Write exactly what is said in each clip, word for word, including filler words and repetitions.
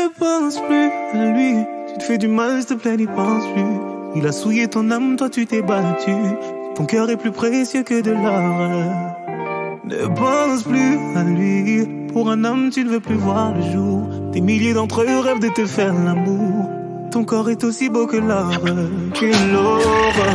pense plus à lui. Tu te fais du mal, s'il te plaît, n'y pense plus. Il a souillé ton âme, toi tu t'es battu. Ton cœur est plus précieux que de l'or. Ne pense plus à lui. Pour un homme, tu ne veux plus voir le jour. Des milliers d'entre eux rêvent de te faire l'amour. Ton corps est aussi beau que l'or, que l'aurore.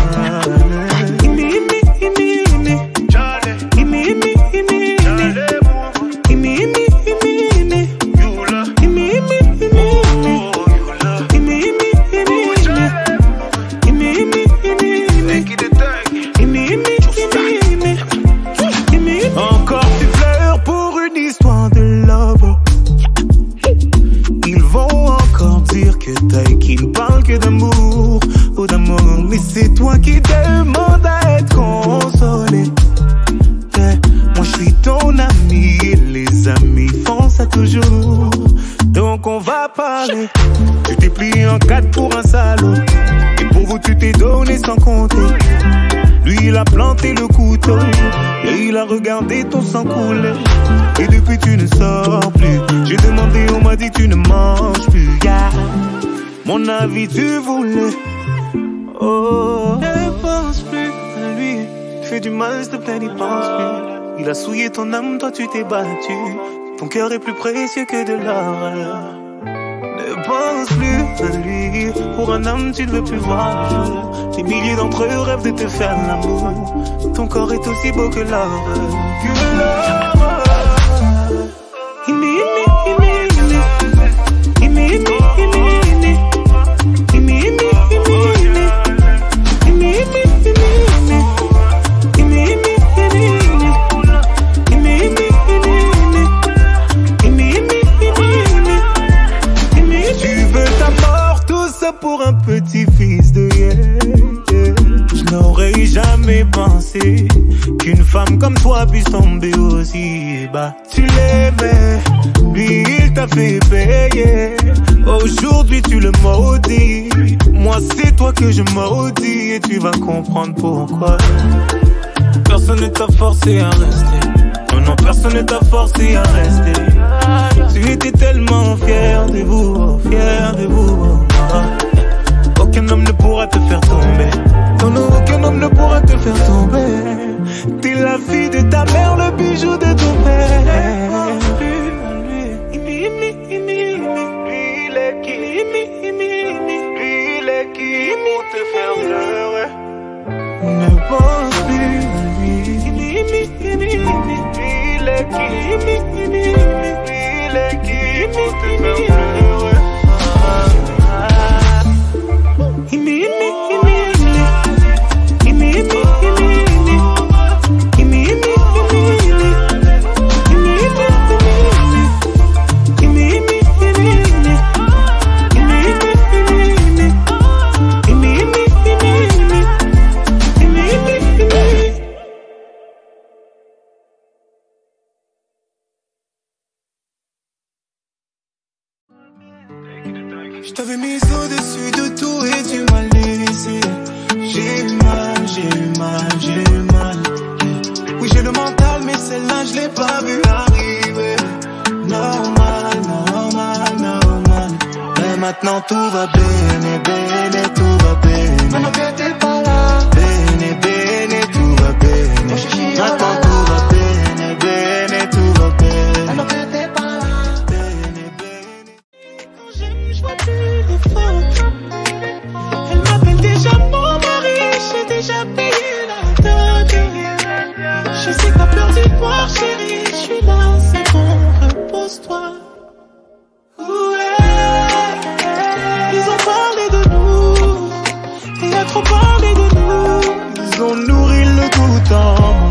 C'est toi qui demande à être consolé. Yeah. Moi je suis ton ami et les amis font ça toujours. Donc on va parler. Tu t'es plié en quatre pour un salaud. Et pour vous tu t'es donné sans compter. Lui il a planté le couteau et il a regardé ton sang couler. Et depuis tu ne sors plus. J'ai demandé, on m'a dit tu ne manges plus. Yeah. Mon avis tu voulais. Oh, ne pense plus à lui. Tu fais du mal, s'il te plaît, n'y pense plus. Il a souillé ton âme, toi tu t'es battu. Ton cœur est plus précieux que de l'or. Ne pense plus à lui. Pour un homme, tu ne veux plus voir le jour. Des milliers d'entre eux rêvent de te faire l'amour. Ton corps est aussi beau que l'or. Que l'or. Pour un petit fils de yeah, yeah. Je n'aurais jamais pensé qu'une femme comme toi puisse tomber aussi bas. Tu l'aimais, lui il t'a fait payer. Aujourd'hui tu le maudis. Moi c'est toi que je maudis. Et tu vas comprendre pourquoi. Personne ne t'a forcé à rester. Non, non, personne ne t'a forcé à rester. Tu étais tellement fier de vous, fier de vous. Aucun homme ne pourra te faire tomber. Non, non, aucun homme ne pourra te faire tomber. T'es la fille de ta mère, le bijou de ton père. Lui, il est qui? Lui, il est qui pour te faire pleurer? Ne pense plus à lui. Lui, il est qui? Lui, il est qui pour te faire pleurer? Je t'avais mis au-dessus de tout et tu m'as laissé. J'ai eu mal, j'ai eu mal, j'ai eu mal. Oui j'ai le mental mais celle-là je l'ai pas vu arriver. Normal, normal, normal. Mais maintenant tout va bene, bene, tout va bene. Maintenant que t'es pas là. Bene, bene, tout va bene. Maintenant tout va bene, bene, tout va bene. Maintenant que t'es pas là. Bene, bene. Quand j'aime je vois plus les fautes. Elle m'appelle déjà mon mari, j'ai déjà payé la dot. Je sais que t'as peur d'y voir chérie, je suis là, c'est bon, repose-toi. Ils ont parlé de nous, il a trop parlé de nous. Ils ont nourri le doute en moi.